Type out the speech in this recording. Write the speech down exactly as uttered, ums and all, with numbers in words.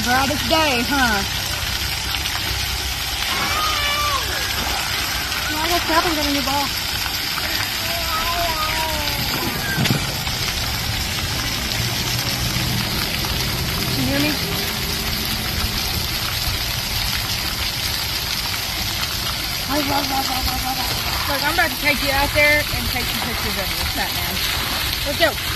Brightest day, huh? Well, I guess Captain got a new ball. Can you hear me? Look, I'm about to take you out there and take some pictures of you, Fat Man. Let's go.